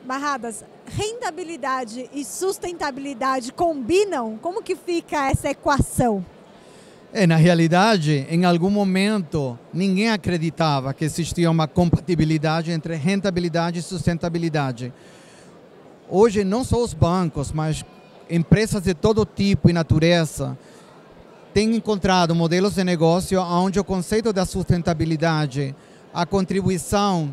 Barradas, rentabilidade e sustentabilidade combinam? Como que fica essa equação? Na realidade, em algum momento, ninguém acreditava que existia uma compatibilidade entre rentabilidade e sustentabilidade. Hoje, não só os bancos, mas empresas de todo tipo e natureza têm encontrado modelos de negócio onde o conceito da sustentabilidade, a contribuição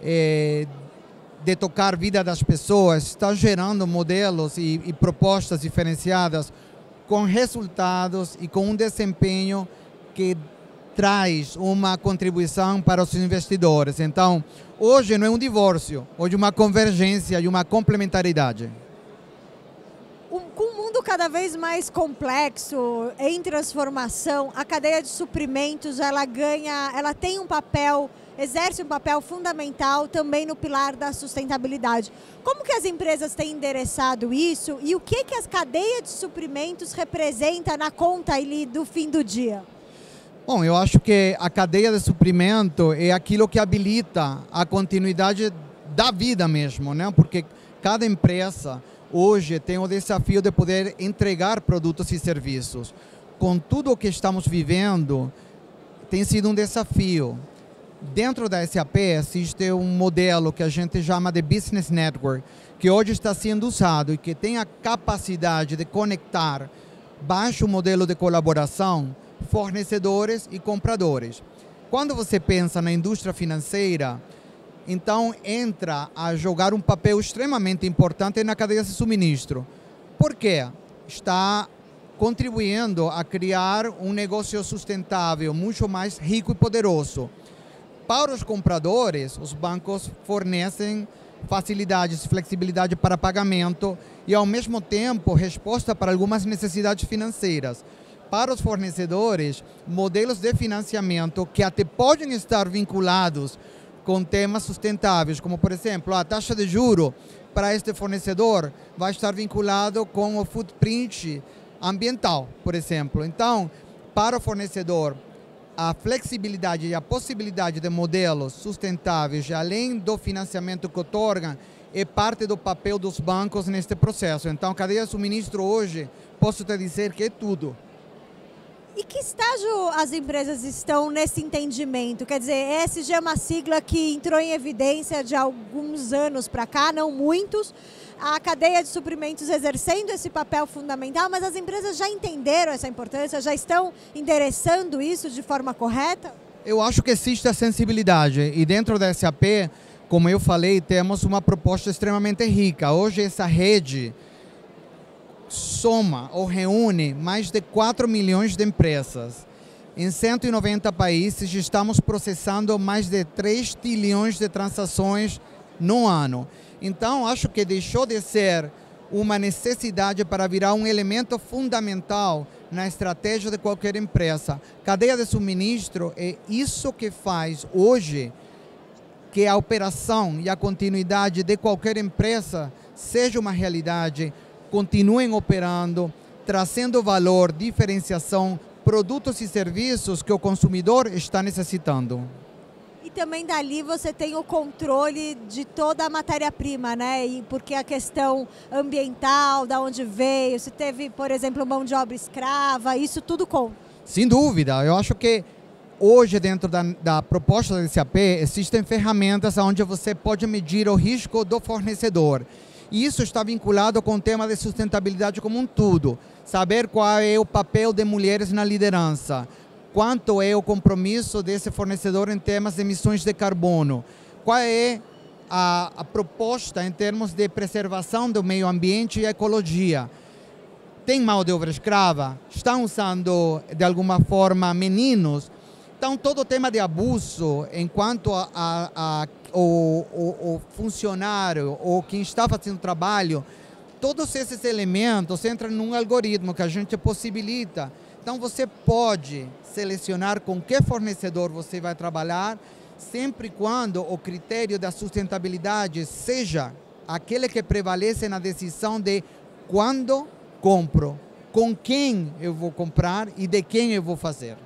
de tocar a vida das pessoas, está gerando modelos e propostas diferenciadas com resultados e com um desempenho que traz uma contribuição para os investidores. Então, hoje não é um divórcio, hoje é uma convergência e uma complementaridade. Com um mundo cada vez mais complexo, em transformação, a cadeia de suprimentos, ela tem um papel, exerce um papel fundamental também no pilar da sustentabilidade. Como que as empresas têm endereçado isso e o que a cadeia de suprimentos representa na conta ali do fim do dia? Bom, eu acho que a cadeia de suprimento é aquilo que habilita a continuidade da vida mesmo, né? Porque cada empresa hoje tem o desafio de poder entregar produtos e serviços. Com tudo o que estamos vivendo, tem sido um desafio. Dentro da SAP existe um modelo que a gente chama de Business Network, que hoje está sendo usado e que tem a capacidade de conectar baixo modelo de colaboração fornecedores e compradores. Quando você pensa na indústria financeira, então entra a jogar um papel extremamente importante na cadeia de suministro. Por quê? Está contribuindo a criar um negócio sustentável, muito mais rico e poderoso. Para os compradores, os bancos fornecem facilidades, flexibilidade para pagamento e, ao mesmo tempo, resposta para algumas necessidades financeiras. Para os fornecedores, modelos de financiamento que até podem estar vinculados com temas sustentáveis, como, por exemplo, a taxa de juro para este fornecedor vai estar vinculado com o footprint ambiental, por exemplo. Então, para o fornecedor, a flexibilidade e a possibilidade de modelos sustentáveis, além do financiamento que otorgam, é parte do papel dos bancos neste processo. Então, a cadeia de suministro hoje, posso te dizer que é tudo. E que estágio as empresas estão nesse entendimento? Quer dizer, ESG é uma sigla que entrou em evidência de alguns anos para cá, não muitos. A cadeia de suprimentos exercendo esse papel fundamental, mas as empresas já entenderam essa importância, já estão endereçando isso de forma correta? Eu acho que existe a sensibilidade e dentro da SAP, como eu falei, temos uma proposta extremamente rica. Hoje essa rede soma ou reúne mais de 4 milhões de empresas. Em 190 países estamos processando mais de 3 trilhões de transações no ano. Então, acho que deixou de ser uma necessidade para virar um elemento fundamental na estratégia de qualquer empresa. Cadeia de suministro é isso que faz hoje que a operação e a continuidade de qualquer empresa seja uma realidade, continuem operando, trazendo valor, diferenciação, produtos e serviços que o consumidor está necessitando. E também dali você tem o controle de toda a matéria-prima, né? E porque a questão ambiental, da onde veio, se teve, por exemplo, mão de obra escrava, isso tudo conta. Sem dúvida, eu acho que hoje dentro da proposta da SAP existem ferramentas onde você pode medir o risco do fornecedor. E isso está vinculado com o tema de sustentabilidade como um todo. Saber qual é o papel de mulheres na liderança, quanto é o compromisso desse fornecedor em temas de emissões de carbono, qual é a proposta em termos de preservação do meio ambiente e ecologia. Tem mão de obra escrava? Estão usando, de alguma forma, meninos? Então, todo o tema de abuso, enquanto o funcionário ou quem está fazendo o trabalho, todos esses elementos entram num algoritmo que a gente possibilita. Então, você pode selecionar com que fornecedor você vai trabalhar, sempre e quando o critério da sustentabilidade seja aquele que prevalece na decisão de quando compro, com quem eu vou comprar e de quem eu vou fazer.